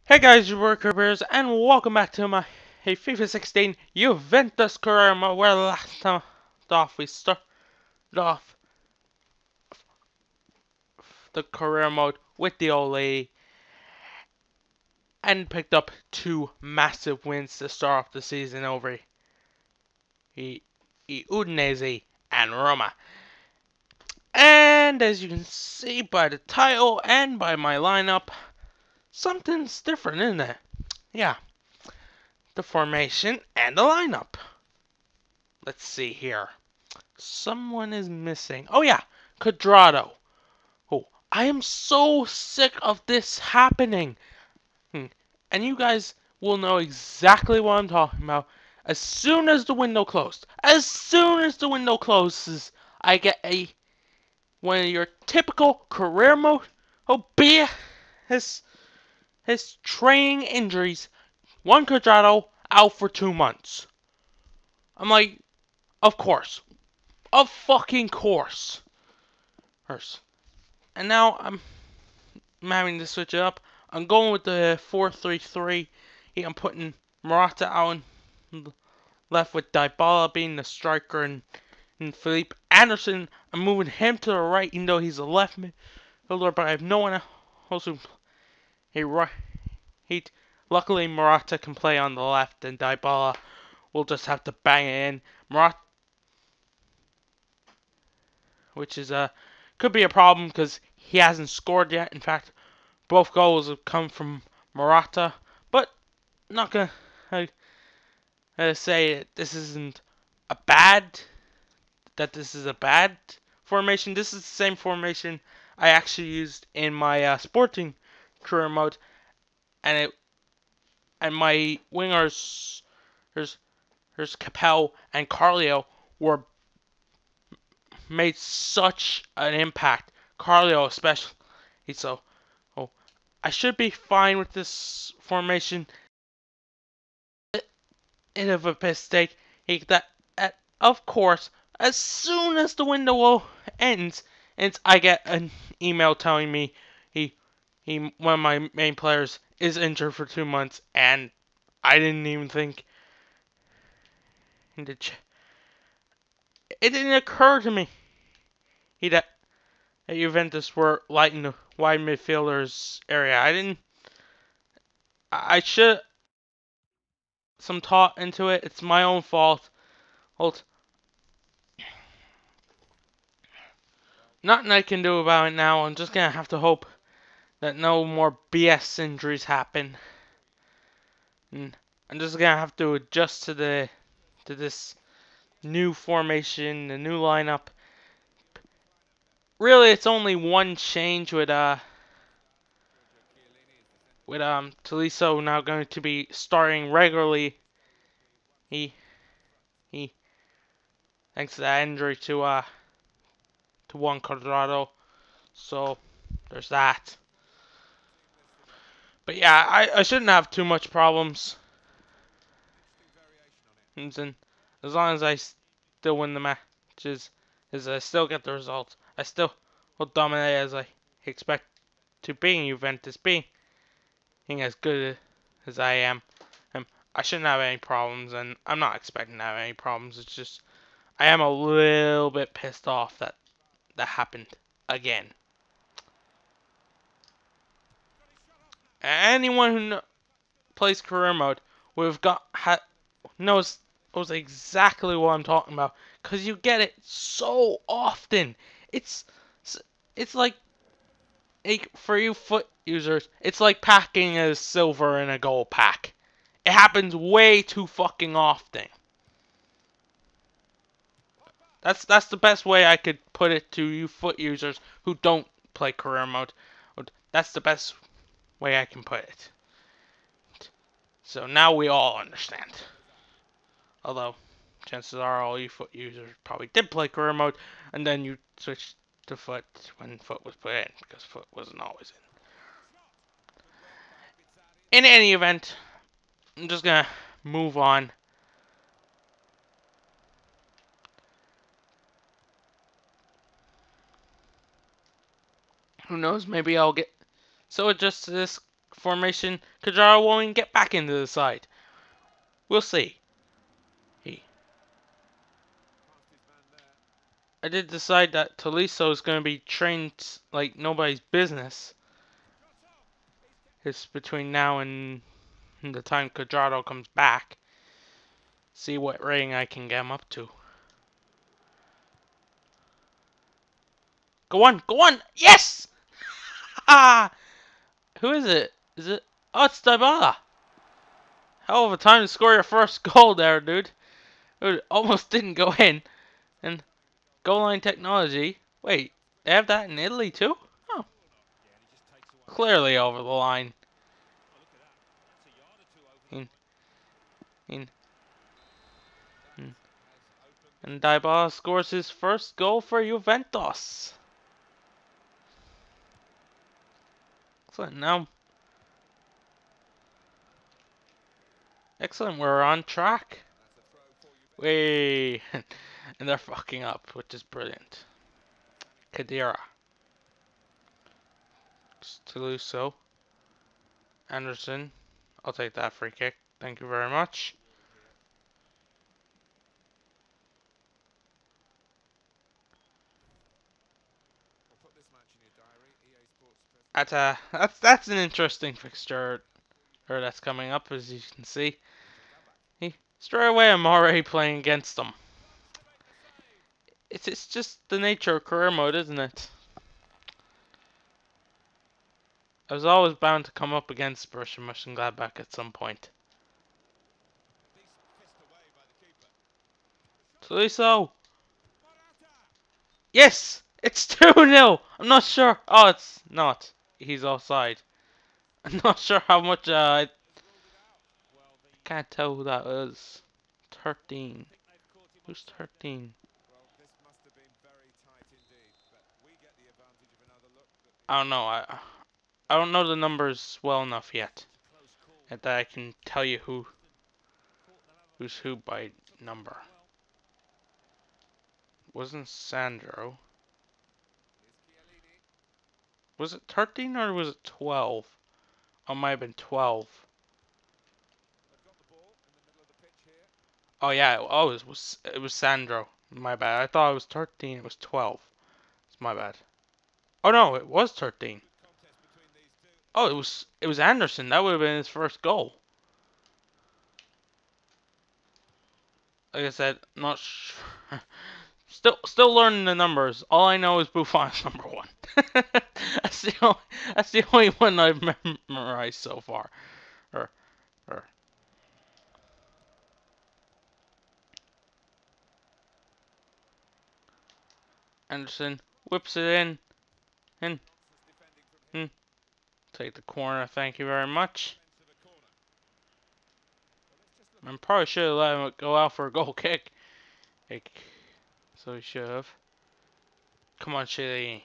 Hey guys, your worker bears, and welcome back to my FIFA 16 Juventus career mode. Where last time off we started off the career mode with the old lady and picked up two massive wins to start off the season over Udinese and Roma. And as you can see by the title and by my lineup, something's different, isn't it? Yeah, the formation and the lineup. Let's see here. Someone is missing. Oh yeah, Cuadrado. Oh, I am so sick of this happening. And you guys will know exactly what I'm talking about. As soon as the window closed, I get one of your typical career mode. Oh, be his training injuries. One Cuadrado out for 2 months. I'm like, of course, of fucking course. And now I'm having to switch it up. I'm going with the 4-3-3. I'm putting Morata out and left with Dybala being the striker and Felipe Anderson. I'm moving him to the right, even though he's a left midfielder, but I have no one else who he luckily Morata can play on the left, and Dybala will just have to bang it in. Morata, which is could be a problem because he hasn't scored yet. In fact, both goals have come from Morata, but not gonna say this isn't a bad this is a bad formation. This is the same formation I actually used in my Sporting career mode, and my wingers, there's Capel and Carlio were made such an impact. Carlio especially, so I should be fine with this formation. Of a mistake. Of course, as soon as the window ends, I get an email telling me one of my main players is injured for 2 months, and I didn't even think it didn't occur to me that Juventus were lighting the wide midfielders area. I should some thought into it. It's my own fault. Nothing I can do about it now. I'm just gonna have to hope that no more BS injuries happen. And I'm just gonna have to adjust to this new formation, the new lineup. Really, it's only one change with Tolisso now going to be starting regularly. He thanks to that injury to Juan Cuadrado. So there's that. But yeah, I shouldn't have too much problems. And as long as I still win the matches, as I still get the results, I still will dominate as I expect to being Juventus, being as good as I am. I shouldn't have any problems, and I'm not expecting to have any problems. It's just I am a little bit pissed off that happened again. Anyone who plays career mode knows exactly what I'm talking about, because you get it so often. It's like for you foot users, it's like packing a silver in a gold pack. It happens way too fucking often. That's the best way I could put it to you foot users who don't play career mode. That's the best way I can put it. So now we all understand. Although, chances are all you foot users probably did play career mode, and then you switched to foot when foot was put in, because foot wasn't always in. In any event, I'm just gonna move on. Who knows, maybe I'll get so adjusted to this formation, Kajara won't even get back into the side. We'll see. I did decide that Tolisso is going to be trained like nobody's business. It's between now and the time Cuadrado comes back. See what rating I can get him up to. Go on, go on! Yes! Ah! Who is it? Is it? Oh, it's Dybala. Hell of a time to score your first goal there, dude. It almost didn't go in. And goal line technology. Wait, they have that in Italy too? Oh, clearly over the line. In, in, in. And Dybala scores his first goal for Juventus. Excellent. Now, excellent. We're on track. Way, and they're fucking up, which is brilliant. Khedira. Toulouse. Anderson. I'll take that free kick. Thank you very much. That's an interesting fixture that's coming up, as you can see. Straight away I'm already playing against them. It's just the nature of career mode, isn't it? I was always bound to come up against Borussia Mönchengladbach at some point. Tolisso! Yes! It's 2-0! I'm not sure. Oh, it's not. He's offside. I'm not sure how much, I can't tell who that is. 13. Who's 13? I don't know. I don't know the numbers well enough yet. That I can tell you who's who by number. Wasn't Sandro. Was it 13 or was it 12? Oh, it might have been 12. Oh yeah, oh it was Sandro. My bad. I thought it was 13, it was 12. It's my bad. Oh no, it was 13. Oh, it was Anderson. That would have been his first goal. Like I said, not sure. Still learning the numbers. All I know is Buffon's number 1. That's the only one I've memorized so far. Or, or. Anderson whips it in. In. Take the corner. Thank you very much. I probably should have let him go out for a goal kick. So he should have. Come on, Chile.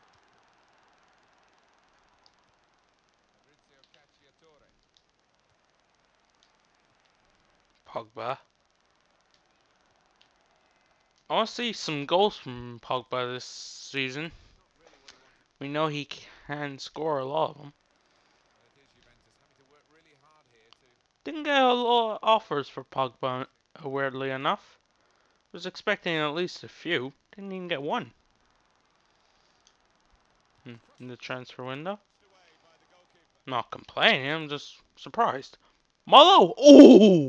Pogba. I want to see some goals from Pogba this season. We know he can score a lot of them. Didn't get a lot of offers for Pogba, weirdly enough. Was expecting at least a few. Didn't even get one. In the transfer window. Not complaining, I'm just surprised. Malo! Oh!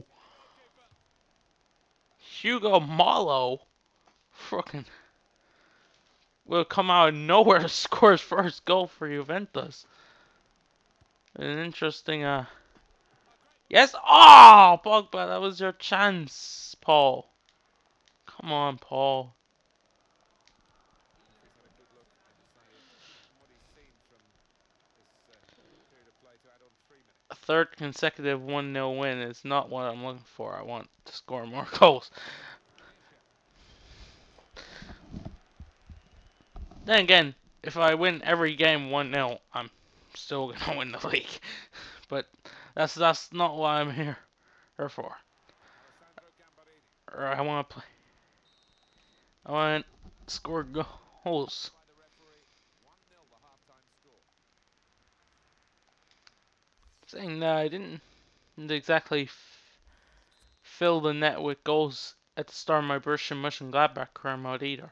Hugo Malo. Fucking will come out of nowhere to score his first goal for Juventus. An interesting, Yes! Oh! Pogba, that was your chance, Paul. Come on, Paul. A third consecutive 1-0 win is not what I'm looking for. I want to score more goals. Then again, if I win every game 1-0, I'm still gonna win the league. But that's not what I'm here for. Or I want to play. I want to score goals. Saying that I didn't exactly fill the net with goals at the start of my Borussia Mönchengladbach career mode either.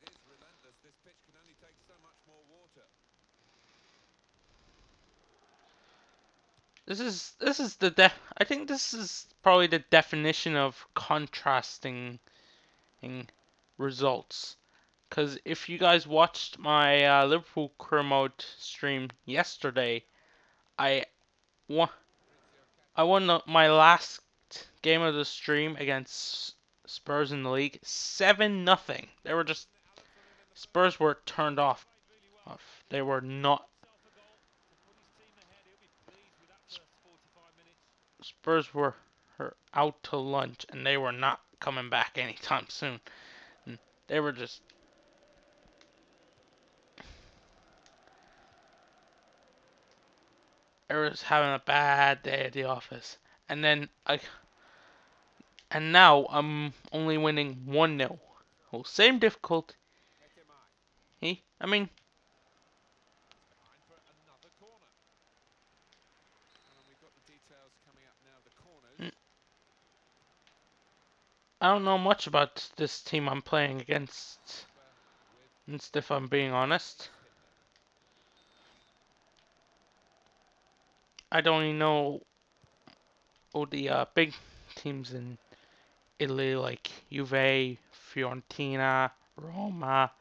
This is I think this is probably the definition of contrasting results. Because if you guys watched my Liverpool career mode stream yesterday, I won. I won my last game of the stream against Spurs in the league 7-0. They were just Spurs were turned off. They were not. Spurs were out to lunch, and they were not coming back anytime soon. And they were just. They were just having a bad day at the office, and now I'm only winning 1-0. Well, same difficulty. I mean, I don't know much about this team I'm playing against, if I'm being honest. I don't even know all the big teams in Italy like Juve, Fiorentina, Roma,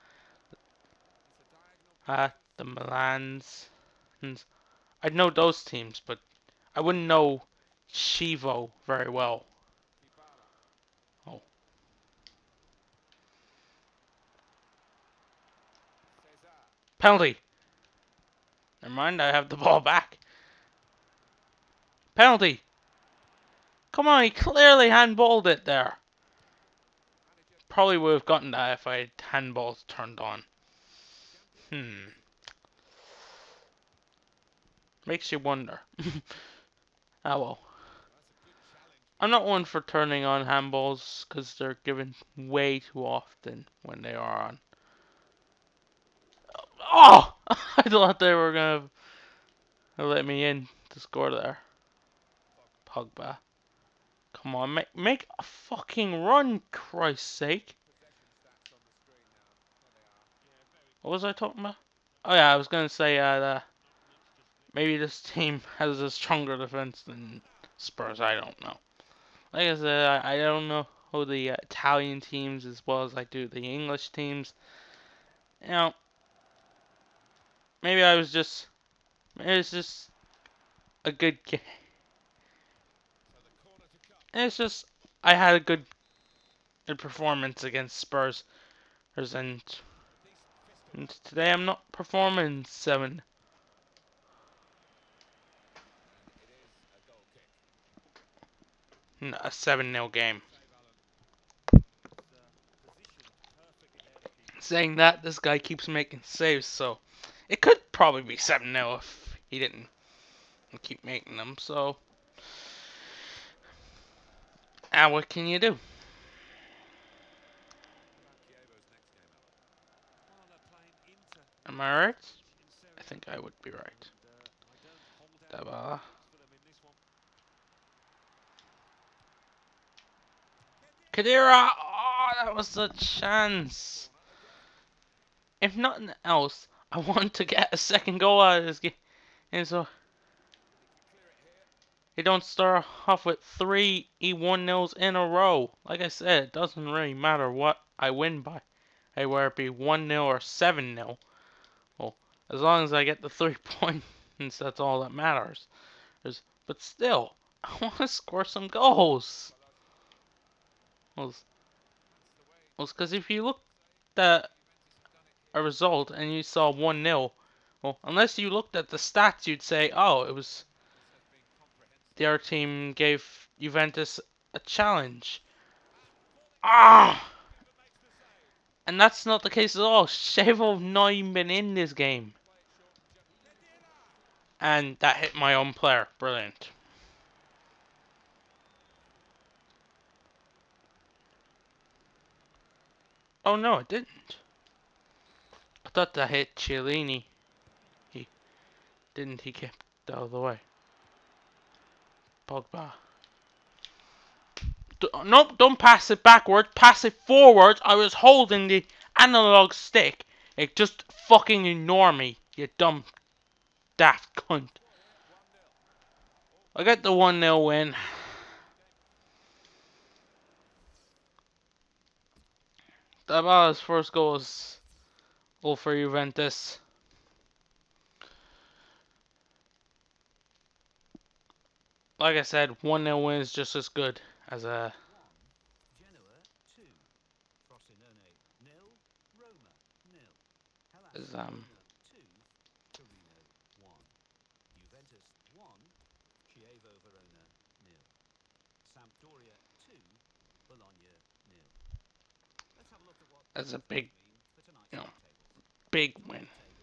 the Milans. And I'd know those teams, but I wouldn't know Chievo very well. Oh. Penalty! Never mind, I have the ball back. Penalty! Come on, he clearly handballed it there. Probably would have gotten that if I had handballs turned on. Makes you wonder. Ah well. I'm not one for turning on handballs because they're given way too often when they are on. Oh! I thought they were gonna let me in to score there. Pogba. Come on, make a fucking run, Christ's sake. What was I talking about? Oh yeah, I was gonna say maybe this team has a stronger defense than Spurs. I don't know. Like I said, I don't know who the Italian teams as well as I do the English teams. You know, maybe it's just a good game. It's just I had a good performance against Spurs, and today I'm not performing 7. A 7-0 game. Saying that, this guy keeps making saves, so it could probably be 7-0 if he didn't keep making them. So, what can you do? Am I right? I think I would be right. Dybala. Khedira! Oh, that was a chance. If nothing else, I want to get a second goal out of this game. And so, he don't start off with 3 E1-0s in a row. Like I said, it doesn't really matter what I win by. Hey, whether it be 1-0 or 7-0. Well, as long as I get the 3 points, that's all that matters. But still, I want to score some goals. Well, because if you look at a result and you saw 1-0, well, unless you looked at the stats, you'd say, oh, it was the other team gave Juventus a challenge. Ah! And that's not the case at all. Chievo not even been in this game. And that hit my own player. Brilliant. Oh no, it didn't. I thought that hit Chiellini. He kept out of the way. Pogba. Nope, don't pass it backwards. Pass it forwards. I was holding the analog stick. It just fucking ignore me, you dumb daft cunt. I got the 1-0 win. Dybala's first goal is all for Juventus. Like I said, 1-0 win is just as good as a... As, as a big, you know, big win.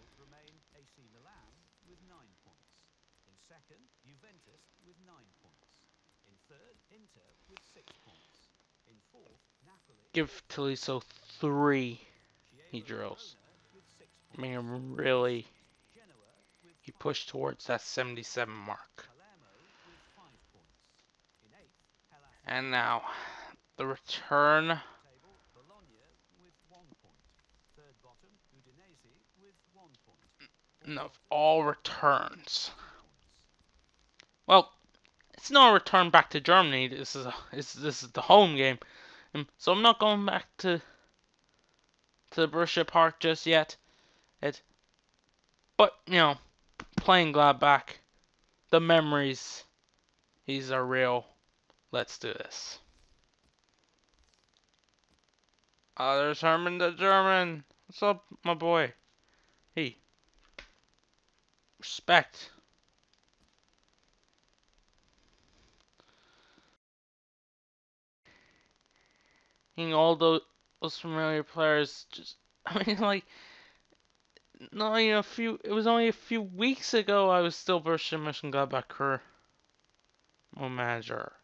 Give Tolisso 3 he drills. I mean, really, he pushed towards that 77 mark. And now, the return of all returns. Well, it's not a return back to Germany. This is the home game, so I'm not going back to Borussia Park just yet. But you know, playing Gladbach, the memories, these are real. Let's do this. Oh, there's Herman the German. What's up, my boy? Hey, respect. All those familiar players, just I mean, like, not even it was only a few weeks ago I was still Borussia Mönchengladbach manager.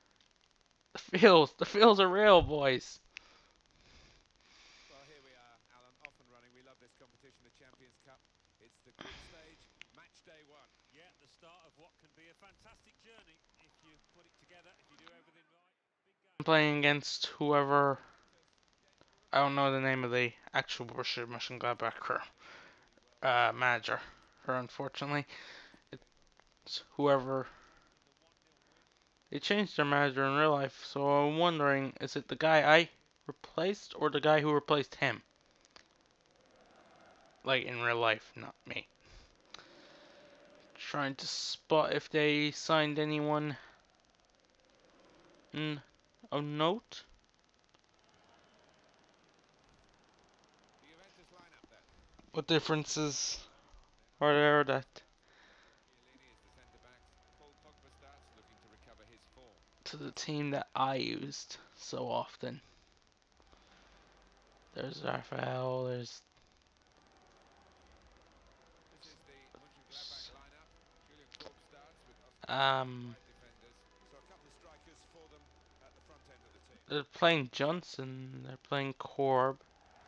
The feels are real, boys. Well, here we are, Alan, off and running. We love this competition, the Champions Cup. It's the group stage, match day 1. Yeah, the start of what can be a fantastic journey if you put it together, if you do everything right. I'm playing against whoever. I don't know the name of the actual Borussia Mönchengladbach manager. Unfortunately, it's whoever. They changed their manager in real life, so I'm wondering, is it the guy I replaced or the guy who replaced him? Like in real life, not me. Trying to spot if they signed anyone of note. The Juventus lineup then. What differences are there that Chiellini is the centre-back. Paul Pogba starts, looking to recover his form. to the team that I used so often? There's Raphael, there's This is the Mönchengladbach lineup. Julian Korb starts with um right defenders. So a couple of strikers for them at the front end of the team. they're playing Johnson, they're playing Korb.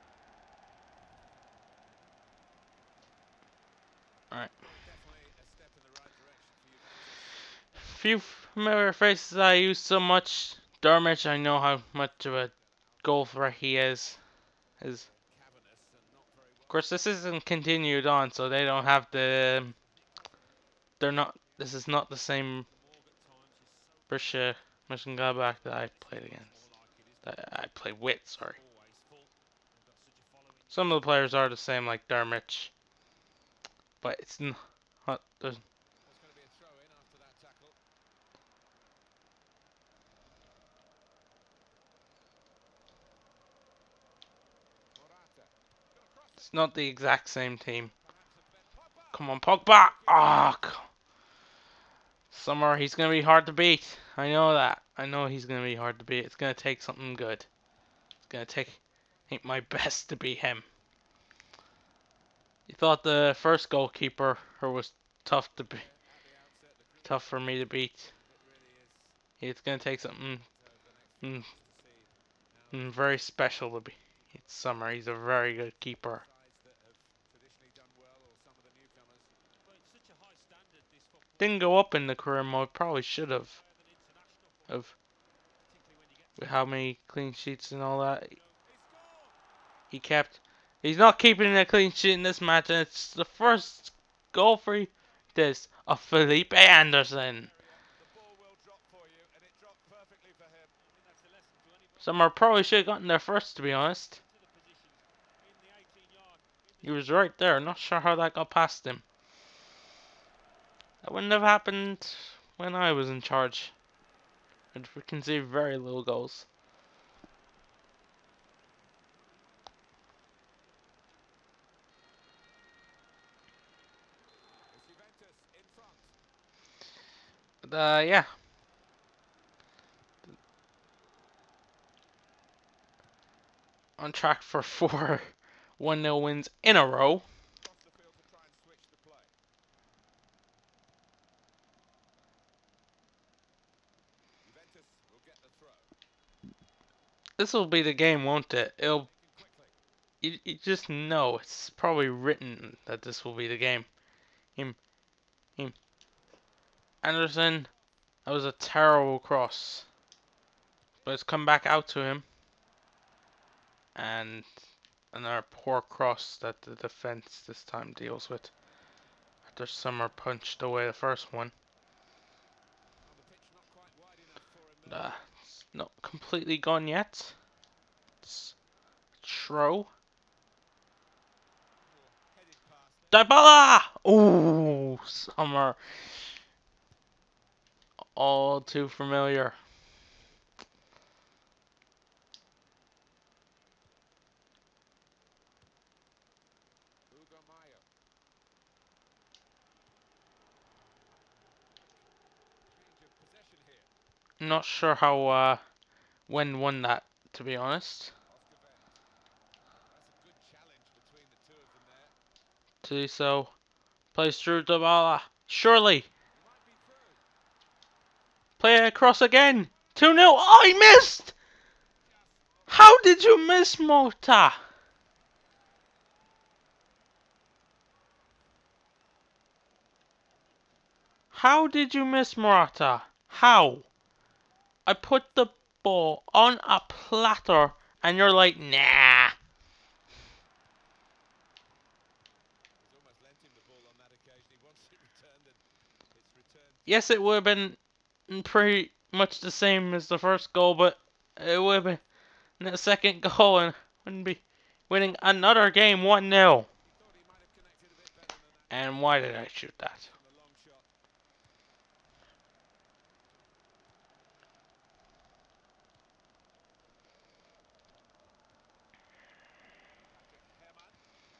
Alright. Well, definitely a step in the right direction for Juventus. Few familiar faces I use so much. Darmich, I know how much of a goal threat he is. Of Cavernous and not very well. course, this isn't continued on, so they don't have the. They're not. This is not the same Borussia Mönchengladbach that I played against. That I played with. Sorry. Some of the players are the same, like Darmich, but it's not. There's It's going to be a throw in after that tackle. Morata. It's not the exact same team. Perhaps a bit. Pogba. Come on, Pogba! Ah, Summer, he's gonna be hard to beat. I know that. I know he's gonna be hard to beat. It's gonna take something good. It's gonna take my best to beat him. You thought the first goalkeeper was tough to be, At the outset, the group tough for me to beat. it really is It's gonna take something over the next few months to see how very special to beat. It's Summer. He's a very good keeper. sides that have traditionally done well or some of the newcomers. Well, it's such a high standard, this football. Didn't go up in the career mode. Probably should have. Than international football, Of particularly when you get with how many clean sheets and all that he scored. he kept. He's not keeping a clean sheet in this match, and it's the first goal for this of Felipe Anderson. The ball will drop for you, and it dropped perfectly for him. I think that's a lesson to anybody Summer probably should have gotten there first, to be honest. into the positions in the 18-yard. He was right there. Not sure how that got past him. That wouldn't have happened when I was in charge. And we can see very little goals. It's Juventus in front. But, yeah. On track for 4 1-0 wins in a row. Across the field to try and switch the play. Juventus will get the throw. This will be the game, won't it? Taken quickly. You just know it's probably written that this will be the game. Him. Anderson. That was a terrible cross. But it's come back out to him. And another poor cross that the defense this time deals with. After Summer punched away the first one. Well, the pitch not quite wide enough for him there. It's not completely gone yet. It's Shro. Headed past. Dybala! Ooh, Summer. All too familiar. Hugo Mayo. Change of possession here. Not sure how Wen won that, to be honest. Oscar Wendt. That's a good challenge between the two of them there. Tolisso plays through Dybala. Surely. He might be through. Play it across again. 2-0. Oh, he missed! How did you miss, Mota? How did you miss, Morata? How? I put the ball on a platter and you're like, nah. He's almost lent him the ball on that occasion. He wants it returned, and it's returned. Yes, it would have been pretty much the same as the first goal, but it would have been the second goal and wouldn't be winning another game 1-0. He thought he might have connected a bit better than that And why did I shoot that? on the long shot. Patrick Herrmann.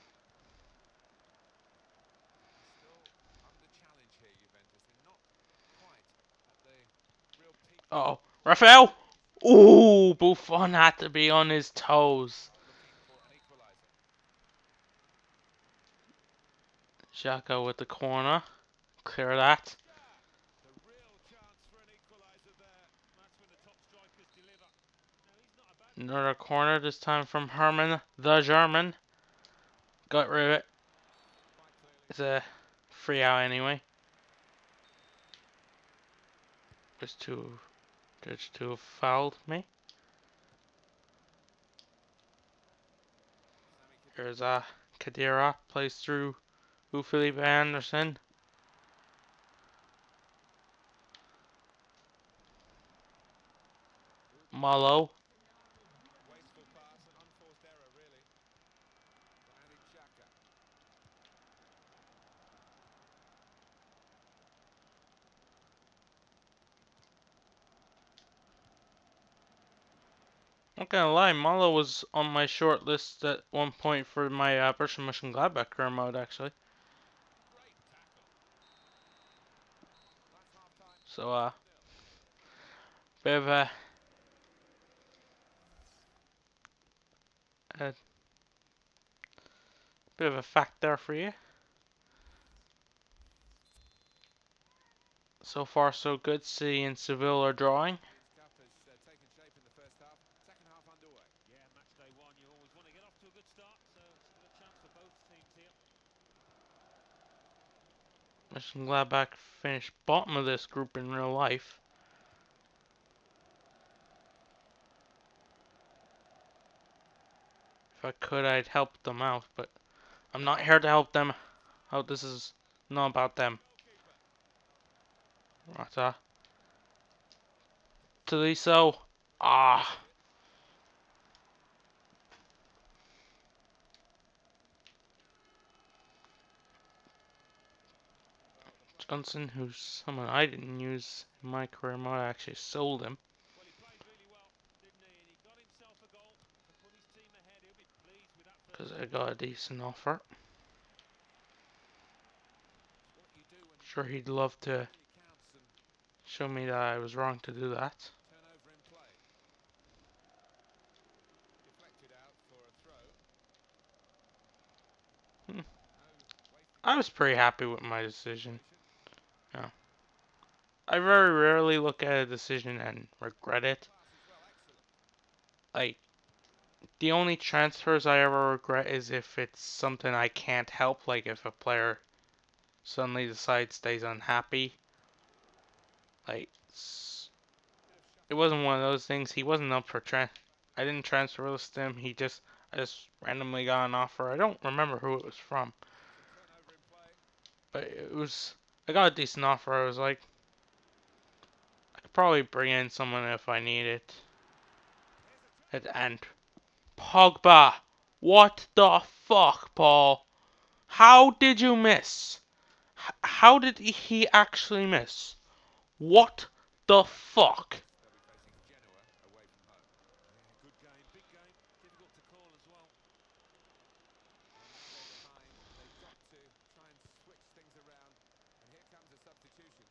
Still under challenge here, Juventus. They're not quite at the real peak. Uh-oh. Rafael! Ooh, Buffon had to be on his toes. Looking for an equaliser. Xhaka with the corner. Clear that. The real chance for an equaliser there. That's when the top strikers deliver. No, he's not a bad Another corner, this time from Herman, the German. Got rid of it. Quite clearly. It's a free out anyway. Just to have fouled me. Sami Here's Khedira, plays through Felipe Anderson. Malo. Wasteful pass, an unforced error, really. Granit Xhaka. Not gonna lie, Malo was on my short list at one point for my Borussia Mönchengladbach career mode, actually. Great tackle. That's half time. So, bit of a bit of a fact there for you. So far, so good. City and Seville are drawing. Cup has taken shape in the first half. Second half underway. Yeah, match day one. You always want to get off to a good start, so still a chance for both teams here. Mönchengladbach finished bottom of this group in real life. If I could, I'd help them out, but I'm not here to help them out. This is not about them. Rata. Tolisso. Ah. Johnson, who's someone I didn't use in my career mode, I actually sold him. Well, he played really well, didn't he? And he got himself a goal to put his team ahead. He'll be pleased with that Because first I goal. got a decent offer. It's what you do when Sure, he'd love to it really counts and show me that I was wrong to do that. turnover in play. Deflected out for a throw. Hmm. No wasted I was time pretty in happy with that my decision. situation. Yeah. I very rarely look at a decision and regret it. Pass as well, excellent. Like, the only transfers I ever regret is if it's something I can't help, like if a player suddenly decides stays unhappy. Like, it wasn't one of those things. He wasn't up for I didn't transfer list him. I just randomly got an offer. I don't remember who it was from, It's a turnover in play. but I got a decent offer. I was like, I could probably bring in someone if I need it. And Pogba, what the fuck, Paul? How did you miss? How did he actually miss? What the fuck? They'll be facing Genoa away from home. Yeah, good game, big game. Difficult to call as well. Well, now they're behind. They've got to try and switch things around. And here comes a substitution.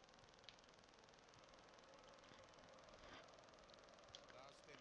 Larstin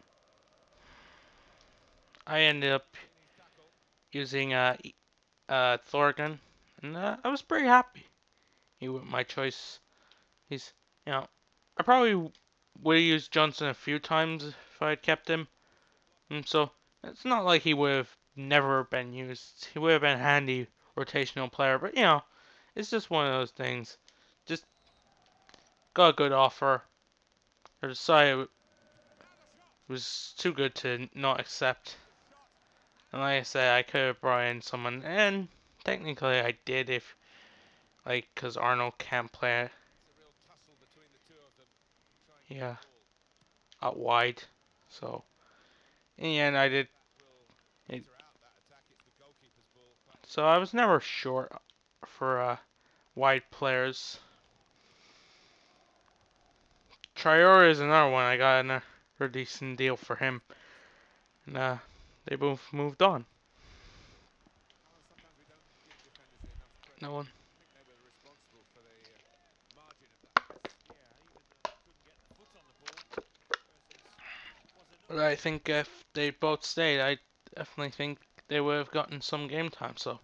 I ended up in his tackle. using Thorgan, and I was pretty happy. He was my choice. He's, you know, I probably would have used Johnson a few times if I had kept him. And so it's not like he would have never been used. He would have been a handy rotational player, but it's just one of those things. Just got a good offer. I decided it was too good to not accept. And like I said, I could have brought in someone, and technically I did if, like, because Arnold can't play, It's a real tussle between the two of them. Try and get yeah, the ball. out wide. So in the end, I did. That will It, peter out that attack. It's the goalkeeper's ball. Quite so I was never short for wide players. Traore is another one. I got a decent deal for him, and they both moved on. Alan, sometimes we don't give defenders enough credit. No one. I think they were responsible for the margin of that miss. Yeah, even though they couldn't get the foot on the ball, presence was But enough. I think if they both stayed, I definitely think they would have gotten some game time. So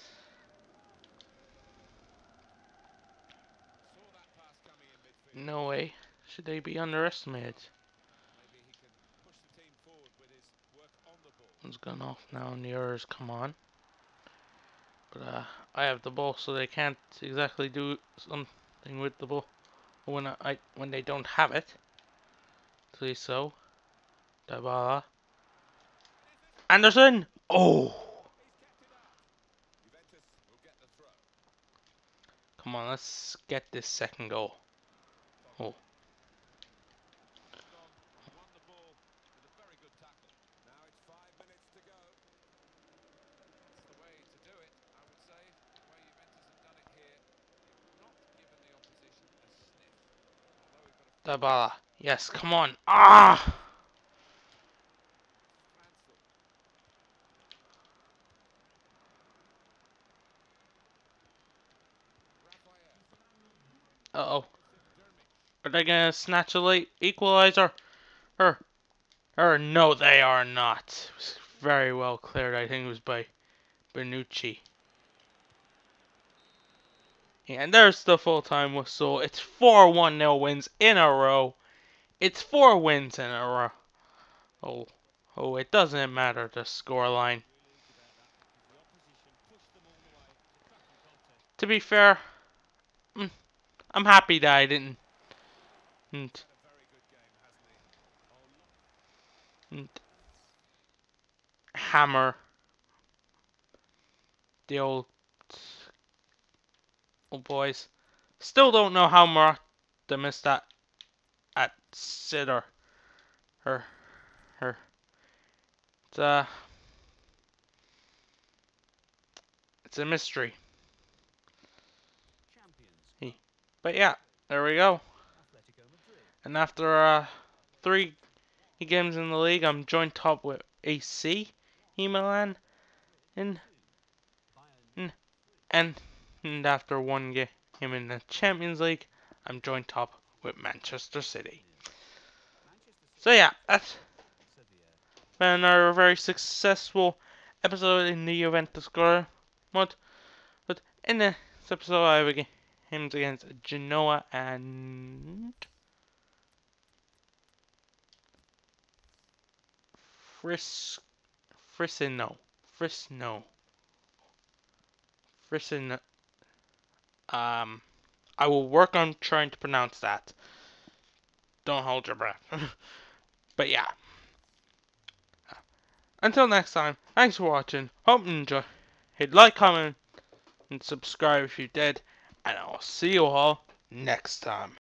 Saw that pass coming in midfield. no way should they be underestimated. Maybe he can push the team forward with his work on the ball. One's gone off now, and the others come on. But I have the ball, so they can't exactly do something with the ball when they don't have it. So Dybala, Anderson. Oh, He's kept it out. Juventus will get the throw. come on, let's get this second goal. Oh, He's gone and won the ball with a very good tackle. Now it's 5 minutes to go. That's the way to do it, I would say. The way Juventus have done it here. They've not given the opposition a sniff. Although we've got a free kick. Dybala. Yes, come on. Ah. Stransel. Raphael. Uh-oh. Yusuf Dermic. Are they gonna snatch a late equalizer? Or no, they are not. It was very well cleared. I think it was by Benucci. Yeah, and there's the full-time whistle. It's 4-1-0 wins in a row. It's 4 wins in a row. Oh, it doesn't matter the scoreline. Relieved about that because the opposition pushed them all the way. It's a cracking contest. To be fair, I'm happy that I didn't. And, Had a very good game, hasn't he? Oh, look. and hammer the old boys. Still don't know how Morata missed that at sitter. Her. It's it's a mystery. But yeah, there we go. And after 3 games in the league, I'm joint top with AC Milan, and and, and after 1 game in the Champions League, I'm joint top with Manchester City. So yeah, that's been another very successful episode in the Juventus score mode. But in this episode, I have games against Genoa and Frisino. Frisino. I will work on trying to pronounce that. Don't hold your breath. But yeah. Until next time, thanks for watching. Hope you enjoy. Hit like, comment, and subscribe if you did. And I'll see you all next time.